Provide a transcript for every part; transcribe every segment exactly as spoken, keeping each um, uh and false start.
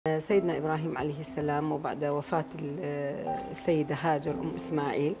سيدنا إبراهيم عليه السلام وبعد وفاة السيدة هاجر أم إسماعيل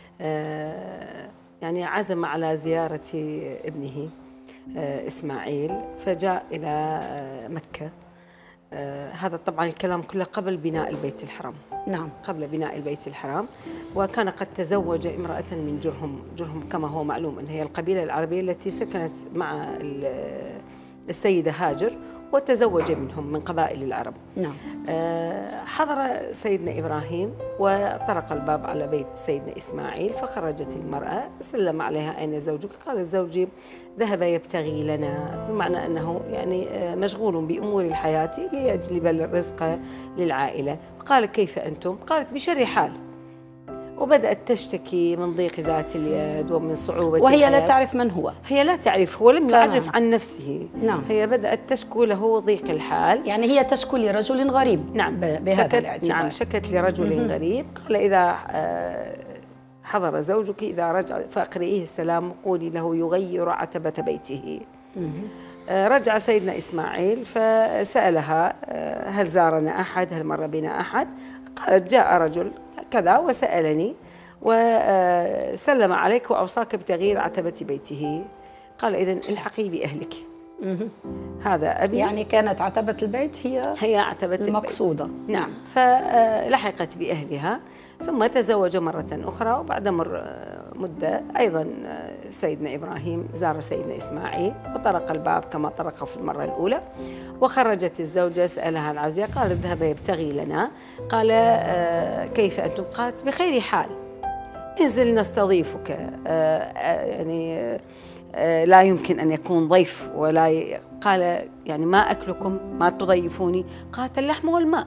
يعني عزم على زيارة ابنه إسماعيل، فجاء إلى مكة. هذا طبعا الكلام كله قبل بناء البيت الحرام. نعم. قبل بناء البيت الحرام، وكان قد تزوج امرأة من جرهم. جرهم كما هو معلوم أن هي القبيلة العربية التي سكنت مع السيدة هاجر، وتزوج منهم من قبائل العرب. نعم. حضر سيدنا إبراهيم وطرق الباب على بيت سيدنا إسماعيل، فخرجت المرأة، سلم عليها: أين زوجك؟ قالت: زوجي ذهب يبتغي لنا، بمعنى أنه يعني مشغول بأمور الحياة ليجلب الرزق للعائلة. قال: كيف أنتم؟ قالت: بشر حال. وبدأت تشتكي من ضيق ذات اليد ومن صعوبة وهي الحياة. لا تعرف من هو. هي لا تعرف، هو لم تمام. يعرف عن نفسه. نعم. هي بدأت تشكو له ضيق الحال. يعني هي تشكو لرجل غريب. نعم. بهذا شكت الاعتبار. نعم شكت لرجل غريب. قال: إذا حضر زوجك إذا رجع فأقرئيه السلام وقولي له يغير عتبة بيته. رجع سيدنا إسماعيل فسألها: هل زارنا أحد؟ هل مر بنا أحد؟ قالت: جاء رجل كذا وسألني وسلم عليك وأوصاك بتغيير عتبة بيته. قال: إذن الحقي بأهلك. هذا أبي. يعني كانت عتبة البيت هي هي عتبة المقصودة. البيت. نعم. فلحقت بأهلها ثم تزوج مرة أخرى، وبعد مر مدة أيضا سيدنا إبراهيم زار سيدنا إسماعيل وطرق الباب كما طرقه في المرة الأولى، وخرجت الزوجة سألها العزية، قالت: ذهب يبتغي لنا. قال: كيف أنتم؟ قالت: بخير حال، انزل نستضيفك. يعني لا يمكن أن يكون ضيف ولا ي... قال: يعني ما أكلكم؟ ما تضيفوني؟ قالت: اللحم والماء.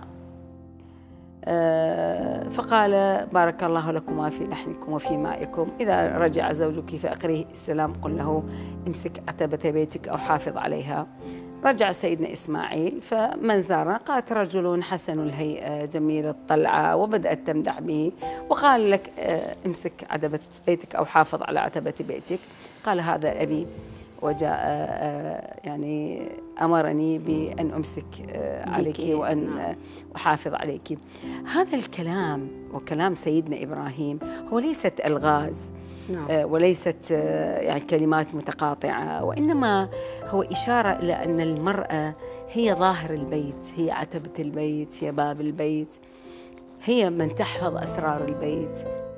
فقال: بارك الله لكما في لحمكم وفي مائكم، إذا رجع زوجك فأقريه السلام، قل له امسك عتبة بيتك أو حافظ عليها. رجع سيدنا إسماعيل، فمن زارنا؟ قالت: رجل حسن الهيئة جميل الطلعة، وبدأت تمدح به، وقال: لك امسك عتبة بيتك أو حافظ على عتبة بيتك. قال: هذا أبي، وجاء يعني أمرني بأن أمسك عليك وأن أحافظ عليك. هذا الكلام وكلام سيدنا إبراهيم هو ليست ألغاز. نعم. وليست يعني كلمات متقاطعة، وإنما هو إشارة إلى أن المرأة هي ظاهر البيت، هي عتبة البيت، هي باب البيت، هي من تحفظ أسرار البيت.